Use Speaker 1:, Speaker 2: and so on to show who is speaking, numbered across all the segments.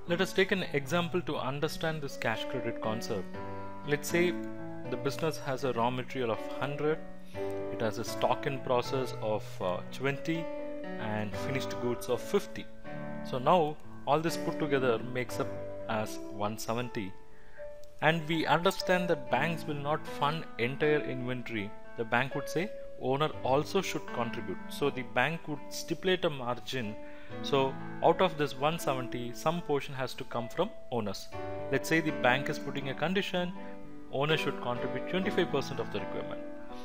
Speaker 1: Let us take an example to understand this cash credit concept. Let's say the business has a raw material of 100, it has a stock in process of 20 and finished goods of 50. So now all this put together makes up as 170, and we understand that banks will not fund entire inventory. The bank would say owner also should contribute, so the bank would stipulate a margin. So out of this 170, some portion has to come from owners. Let's say the bank is putting a condition, owner should contribute 25% of the requirement.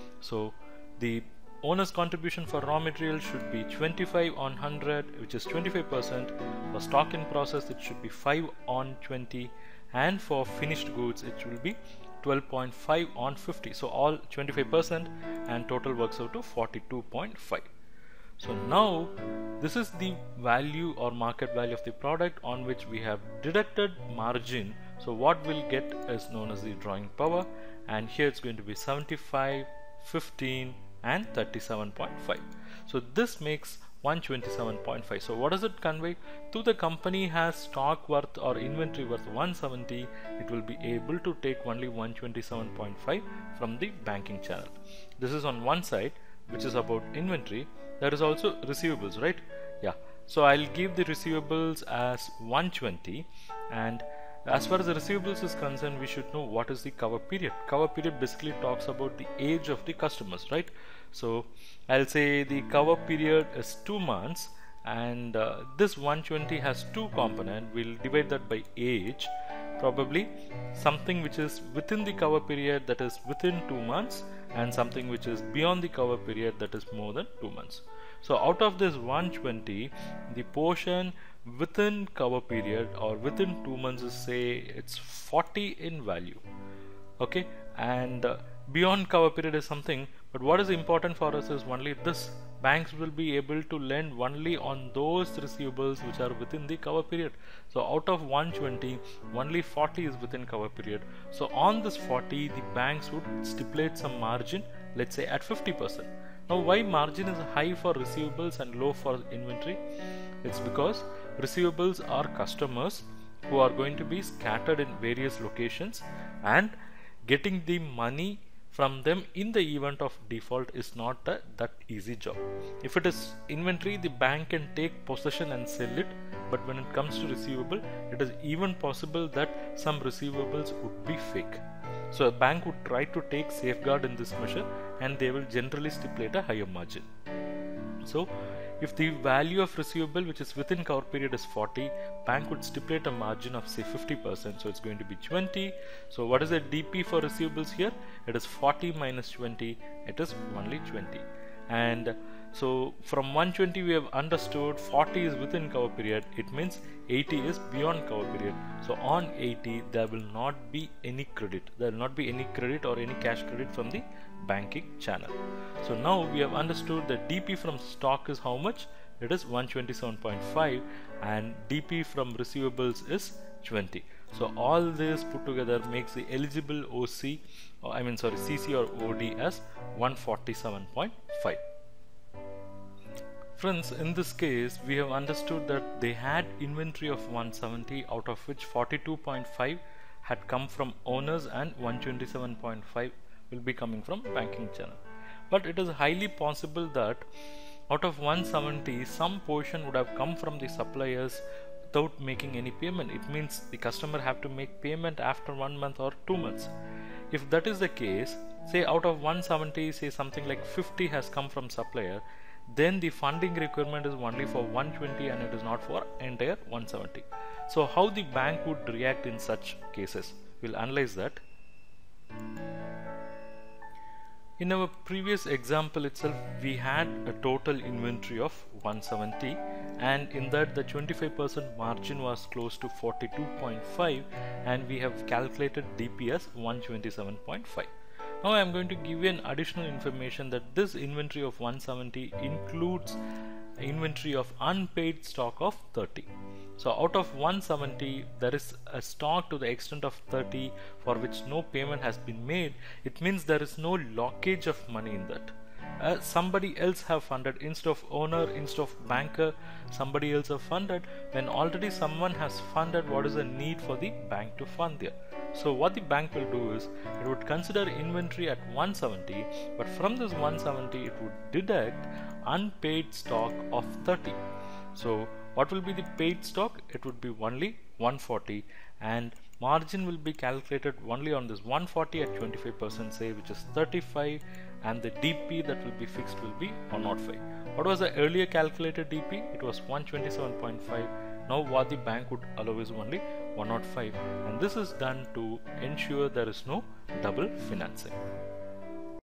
Speaker 1: So the owner's contribution for raw material should be 25 on 100, which is 25%. For stock in process, it should be 5 on 20, and for finished goods, it will be 12.5 on 50. So all 25%, and total works out to 42.5. So now this is the value or market value of the product on which we have deducted margin. So what we'll get is known as the drawing power, and here it's going to be 75, 15 and 37.5. So this makes 127.5. So what does it convey? To the company has stock worth or inventory worth 170, it will be able to take only 127.5 from the banking channel. This is on one side, which is about inventory. There is also receivables, right? Yeah. So I'll give the receivables as 120, and as far as the receivables is concerned, we should know what is the cover period. Cover period basically talks about the age of the customers, right? So I'll say the cover period is 2 months, and this 120 has two components. We'll divide that by age. Probably something which is within the cover period, that is within 2 months, and something which is beyond the cover period, that is more than 2 months. So out of this 120, the portion within cover period or within 2 months is, say, it's 40 in value. Okay, and beyond cover period is something, but what is important for us is only this. Banks will be able to lend only on those receivables which are within the cover period. So out of 120, only 40 is within cover period. So on this 40, the banks would stipulate some margin, let's say at 50%. Now why margin is high for receivables and low for inventory? It's because receivables are customers who are going to be scattered in various locations, and getting the money from them in the event of default is not that easy job. If it is inventory, the bank can take possession and sell it, but when it comes to receivable, it is even possible that some receivables would be fake. So a bank would try to take safeguard in this measure, and they will generally stipulate a higher margin. So if the value of receivable which is within cover period is 40, bank would stipulate a margin of, say, 50%. So it's going to be 20. So what is the DP for receivables here? It is 40 minus 20. It is only 20. And so from 120 we have understood 40 is within cover period. It means 80 is beyond cover period. So on 80 there will not be any credit. There will not be any credit or any cash credit from the banking channel. So now we have understood that DP from stock is how much? It is 127.5, and DP from receivables is 20. So all this put together makes the eligible CC or OD as 147.5. Friends, in this case we have understood that they had inventory of 170, out of which 42.5 had come from owners and 127.5 will be coming from banking channel. But it is highly possible that out of 170, some portion would have come from the suppliers without making any payment. It means the customer have to make payment after 1 month or 2 months. If that is the case, say out of 170, say something like 50 has come from supplier, then the funding requirement is only for 120 and it is not for entire 170. So how the bank would react in such cases? We'll analyze that. In our previous example itself, we had a total inventory of 170, and in that the 25% margin was close to 42.5, and we have calculated DP as 127.5. Now I am going to give you an additional information that this inventory of 170 includes inventory of unpaid stock of 30. So out of 170, there is a stock to the extent of 30 for which no payment has been made. It means there is no lockage of money in that. somebody else have funded instead of owner, instead of banker, somebody else have funded. When already someone has funded, what is the need for the bank to fund there? So what the bank will do is it would consider inventory at 170, but from this 170 it would deduct unpaid stock of 30. So what will be the paid stock? It would be only 140, and margin will be calculated only on this 140 at 25%, say, which is 35, and the DP that will be fixed will be 105. What was the earlier calculated DP? It was 127.5. Now what the bank would allow is only 105, and this is done to ensure there is no double financing.